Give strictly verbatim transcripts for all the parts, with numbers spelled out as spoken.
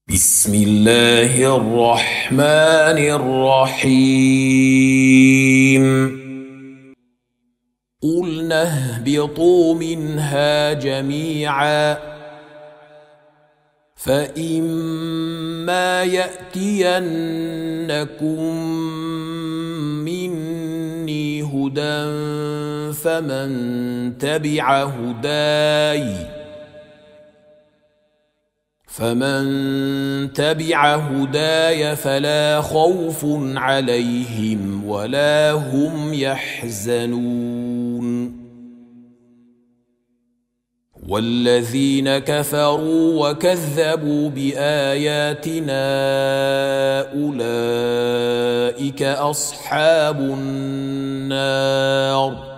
بسم الله الرحمن الرحيم. قلنا اهبطوا منها جميعا فإما يأتينكم مني هدى فمن تبع هداي فمن تبع هداي فلا خوف عليهم ولا هم يحزنون. والذين كفروا وكذبوا بآياتنا أولئك أصحاب النار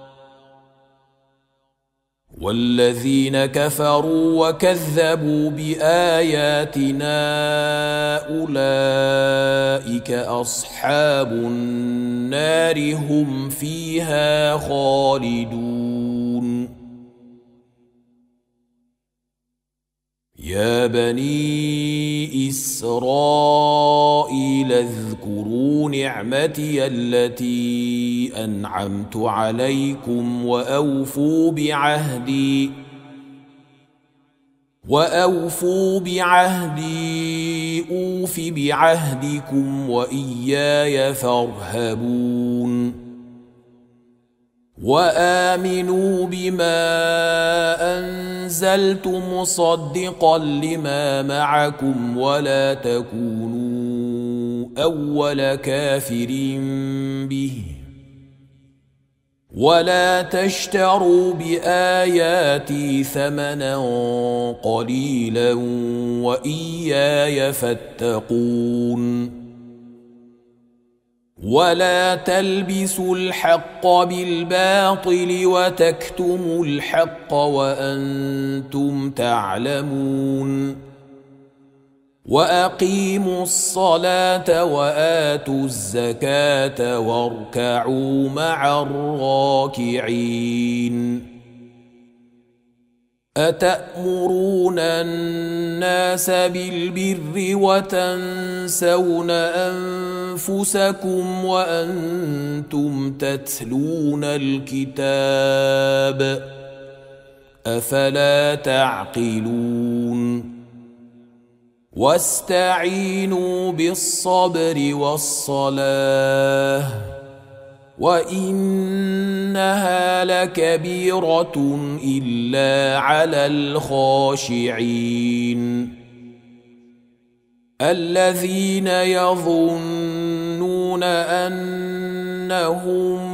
والذين كفروا وكذبوا بآياتنا أولئك أصحاب النار هم فيها خالدون. يا بني إسرائيل اذكروا نعمتي التي أنعمت عليكم وأوفوا بعهدي وأوفوا بعهدي أوف بعهدكم وإياي فارهبون. وآمنوا بما أنزلت مصدقا لما معكم ولا تكونوا أول كافر به ولا تشتروا بآياتي ثمنا قليلا وإياي فاتقون. ولا تلبسوا الحق بالباطل وتكتموا الحق وأنتم تعلمون. وأقيموا الصلاة وآتوا الزكاة واركعوا مع الراكعين. أتأمرون الناس بالبر وتنسون أنفسكم وأنتم تتلون الكتاب أفلا تعقلون. واستعينوا بالصبر والصلاة وإنها لكبيرة إلا على الخاشعين الذين يظنون أنهم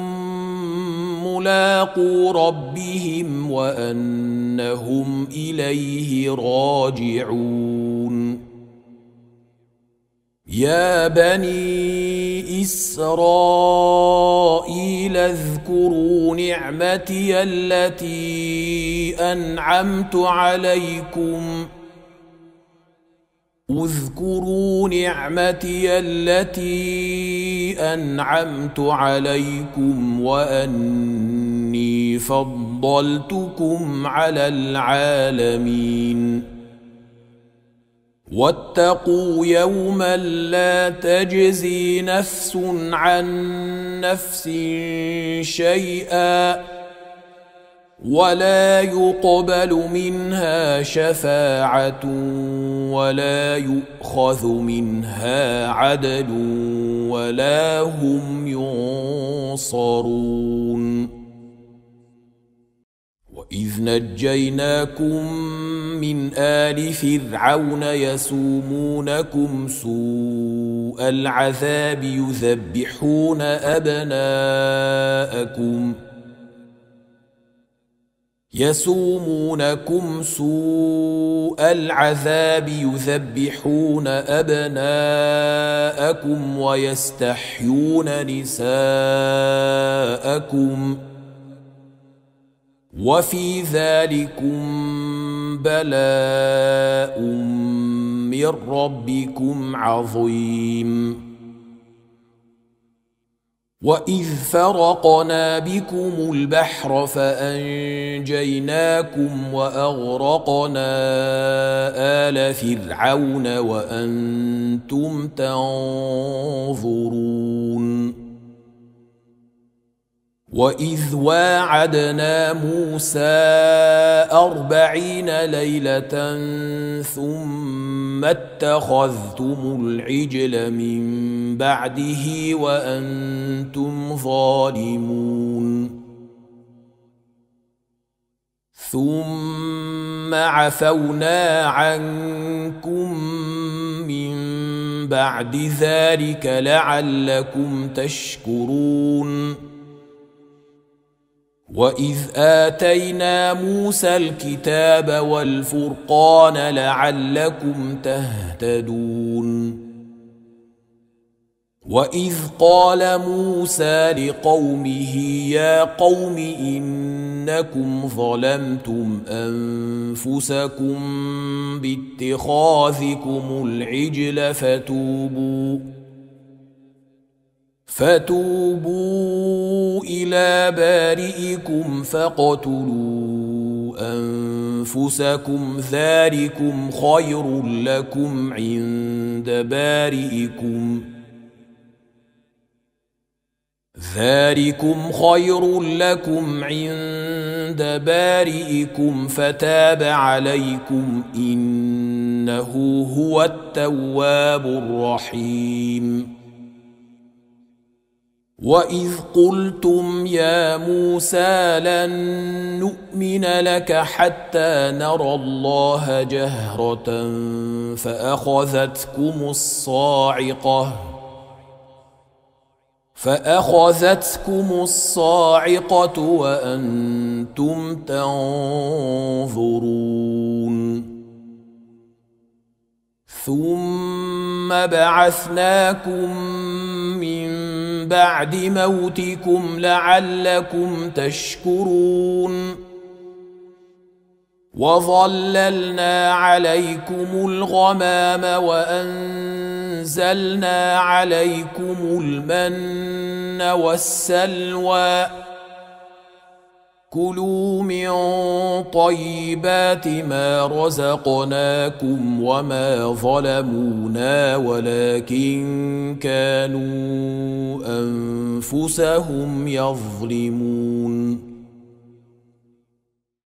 ملاقو ربهم وأنهم إليه راجعون. يا بني إسرائيل اذكروا نعمتي التي أنعمت عليكم اذكروا نعمتي التي أنعمت عليكم وأني فضلتكم على العالمين. واتقوا يوما لا تجزي نفس عن نفس شيئا ولا يقبل منها شفاعة ولا يؤخذ منها عدل ولا هم ينصرون. وإذ نجيناكم من آل فرعون يسومونكم سوء العذاب يذبحون أبناءكم يسومونكم سوء العذاب يذبحون أبناءكم ويستحيون نساءكم وفي ذلكم بلاء من ربكم عظيم. وإذ فرقنا بكم البحر فأنجيناكم وأغرقنا آل فرعون وأنتم تنظرون وإذ واعدنا موسى أربعين ليلة ثم اتخذتم العجل من بعده وأنتم ظالمون ثم عفونا عنكم من بعد ذلك لعلكم تشكرون وإذ آتينا موسى الكتاب والفرقان لعلكم تهتدون وإذ قال موسى لقومه يا قوم إنكم ظلمتم أنفسكم باتخاذكم العجل فتوبوا فتوبوا إلى بارئكم فاقتلوا أنفسكم ذلكم خير لكم عند بارئكم ذلكم خير لكم عند بارئكم فتاب عليكم إنه هو التواب الرحيم وإذ قلتم يا موسى لن نؤمن لك حتى نرى الله جهرة فأخذتكم الصاعقة فأخذتكم الصاعقة وأنتم تنظرون ثم بعثناكم من بعد موتكم لعلكم تشكرون وظللنا عليكم الغمام وأنزلنا عليكم المن والسلوى كلوا من طيبات ما رزقناكم وما ظلمونا ولكن كانوا أنفسهم يظلمون